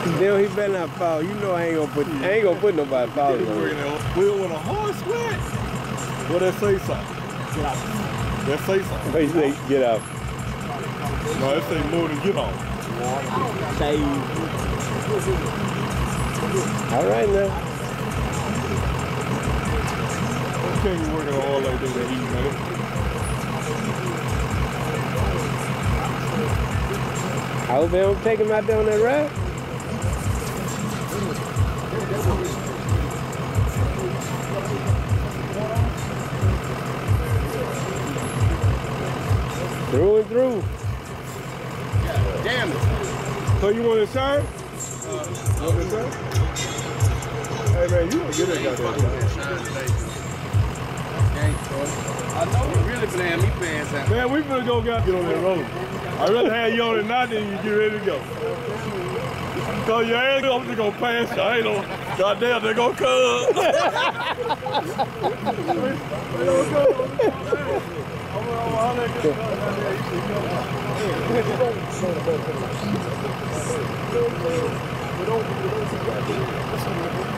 Then he better not fall. You know I ain't gonna put nobody falling on it. Well, when a horse sweat, well, that say something. Get out. That say something. They say get out. No, that say more than get off. Say. All right now. Okay, you working all like that to eat, man. I hope they don't take him out there on that ride. Through and through. God damn it. So you want to shine? You want to shine? Hey man, you want to get that goddamn shine today. I know you really playing me pants out. Man, we finna go get on that road. I'd rather have you on it now than you get ready to go. Cause your ass, I'm just gonna pass you. I ain't no goddamn, they gonna come. They gonna come. I'm gonna